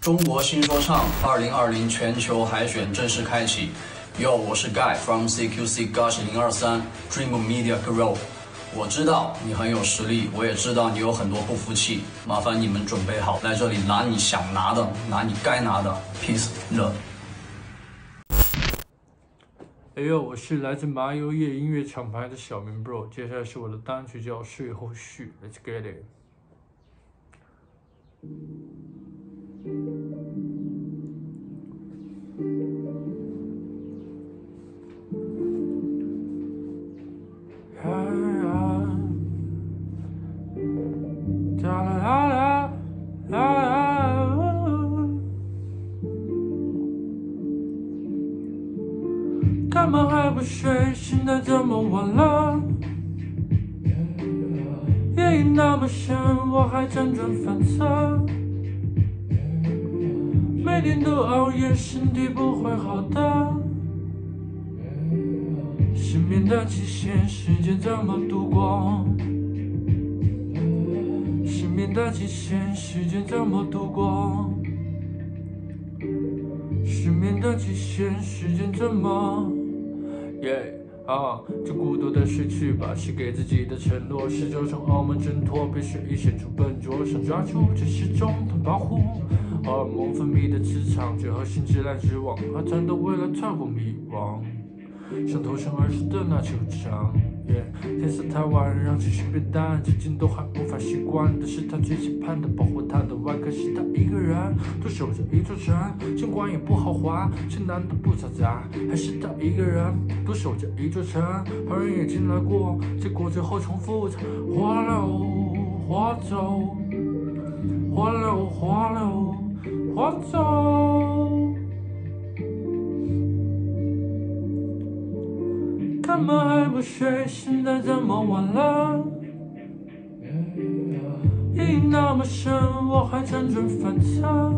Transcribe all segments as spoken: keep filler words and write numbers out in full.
中国新说唱二零二零全球海选正式开启。Yo， 我是 Guy from C Q C Gush 零二三 Dream Media Group。我知道你很有实力，我也知道你有很多不服气，麻烦你们准备好，来这里拿你想拿的，拿你该拿的。Peace love。 哎呦，我是来自麻油叶音乐厂牌的小明 bro， 接下来是我的单曲叫《睡后续》 ，Let's get it。干嘛还不睡？现在这么晚了，夜已那么深，我还辗转反侧。每天都熬夜，身体不会好的。失眠的期限，时间怎么度过？失眠的期限，时间怎么度过？失眠的期限，时间怎么？耶、yeah, 啊，就孤独的睡去吧，是给自己的承诺，试着从傲慢挣脱，被睡意显出笨拙，想抓住这时钟的保护。荷尔蒙分泌的磁场，结合心直来直往，而战斗为了跳过迷惘，想投身儿时的那球场。Yeah, 天色太晚，让情绪变淡，至今都还无法习惯的是他最期盼的保护他的外壳，是他一个人独守着一座城，尽管也不豪华，却难得不嘈杂，还是他一个人独守着一座城，旁人也进来过，结果最后重复着花流花走，花流花流花走。干嘛还不睡？现在这么晚了，夜已那么深，我还辗转反侧。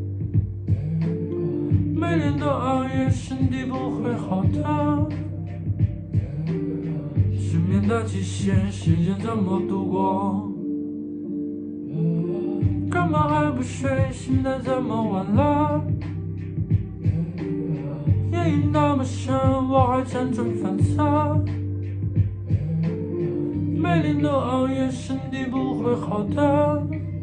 每天都熬夜，身体不会好的。失眠的极限，时间怎么度过？干嘛还不睡？现在这么晚了。夜已那么深，我还辗转反侧。每天都熬夜，身体不会好的。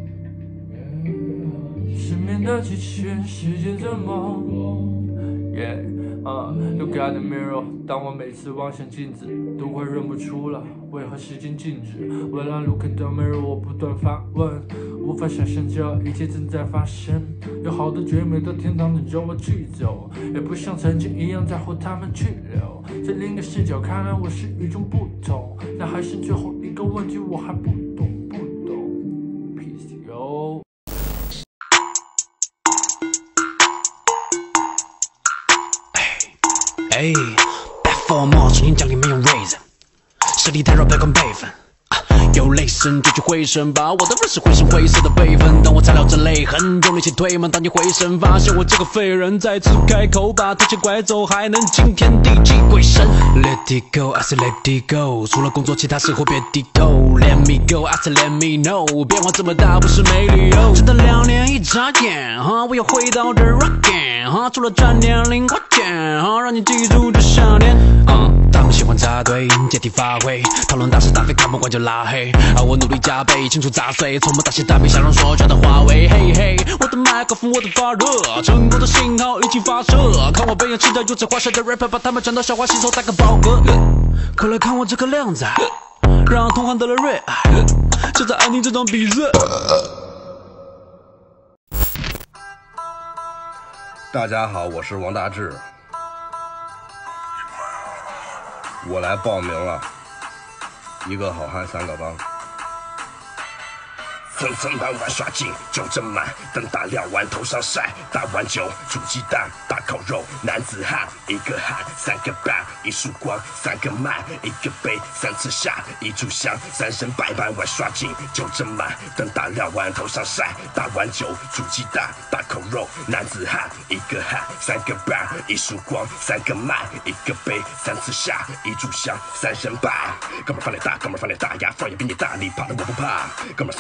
失眠的极限，时间怎么 ？Yeah， 啊、uh, ，Look at the mirror。当我每次望向镜子，都快认不出了，为何时间静止？为了 Look at the mirror， 我不断发问，无法想象这一切正在发生。有好多绝美的天堂等着我去走，也不像曾经一样在乎他们去留。在另一个视角看来，我是与众不同。但还剩最后一个问题，我还不懂不懂。Peace yo。 哎 ，Back for more， 重新降临没有 raise， 实力太弱，别管辈分。有雷声就去回声吧，我的人是灰深灰色的辈分。当我擦掉这泪痕，用力气推门，当你回神，发现我这个废人再次开口，把偷窃拐走，还能惊天地泣鬼神。Let it go， I say let it go， 除了工作，其他生活别低头。Let me go， I say let me know， 变化这么大，不是没理由。直到两年一眨眼，哈，我又回到这 rockin， 哈，除了沾点零花钱，哈，让你记住这少年。嗯，他们喜欢扎堆，借题发挥，讨论大是大非，看不惯就拉黑。而我努力加倍，清除杂碎，从不大起大飞，想让说全的化为嘿嘿。我的麦克风，我的发热，成功的信号一起发射。看我被人期待如此花式的 rapper， 把他们转到笑话吸收，打个饱嗝。快来看我这个靓仔，让同行得了瑞爱，就在安宁这场比赛。 大家好，我是王大治，我来报名了。一个好汉三个帮，层层慢慢刷进，酒斟满，灯打亮完头上晒，打完酒煮鸡蛋，大烤肉，男子汉，一个汉三个半，一束光三个慢，一个杯三次下，一炷香三声拜，慢慢刷进，酒斟满，灯打亮完头上晒，打完酒煮鸡蛋，大烤肉，男子汉，一个汉三个半，一束光三个慢，一个杯三次下，一炷香三声拜。哥们儿饭量大，哥们儿饭量大，牙缝也比你大，你怕的我不怕。哥们儿嗓门大，哥们儿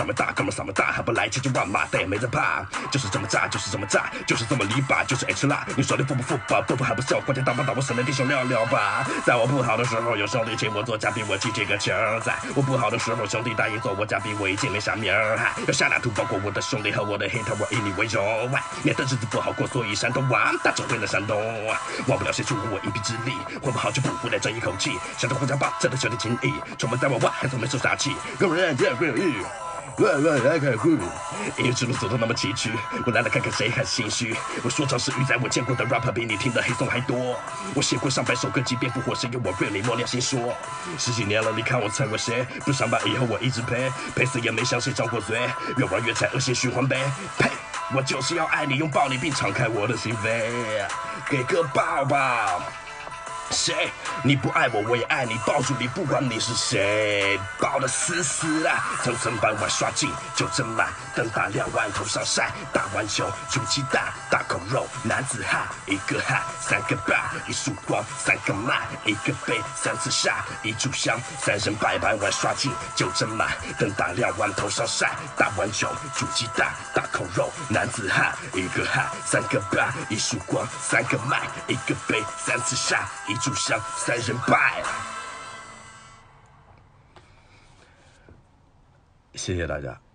么嗓门大，还不来千军万马，但也没在怕。就是这么炸，就是这么炸，就是这么离吧，就是 H 辣。你说的服不服吧？不服还不笑，关键打不打我神的弟兄聊聊吧。在我不好的时候，有兄弟请我做嘉宾，我记这个情儿。在我不好的时候，兄弟答应做我嘉宾，我已经没啥名儿。要下大图，包括我的兄弟和我的 hater， 我以你为荣。免得日子不好过，所以山东王大走回了山东。忘不了谁出我一臂之力，混不好就不回来争一口气。想着互相霸，真的兄弟情谊，出门在外外还从没受杀气。个人见归有义。万万来开户，音乐之路走得那么崎岖，我来了看看谁还心虚。我说唱是鱼仔，我见过的 rapper 比你听的黑松还多。我写过上百首歌，即便复活，谁有我 really 默念心说。十几年了，你看我成为谁？不上班以后我一直陪，陪死也没向谁张过嘴。越玩越菜，恶性循环呗。呸！我就是要爱你，拥抱你，并敞开我的心扉，给个抱抱。谁？你不爱我，我也爱你，抱住你，不管你是谁，抱得死死的，层层板碗刷进，酒斟满，灯打亮，碗头上晒，打完球煮鸡蛋，大口肉，男子汉，一个汉，三个半，一束光，三个慢，一个杯，三次下，一炷香，三人拜板碗刷进，酒斟满，灯打亮，碗头上晒，打完球煮鸡蛋，大口肉，男子汉，一个汉，三个半，一束光，三个慢，一个杯，三次下，一炷香，三人拜。谢谢大家。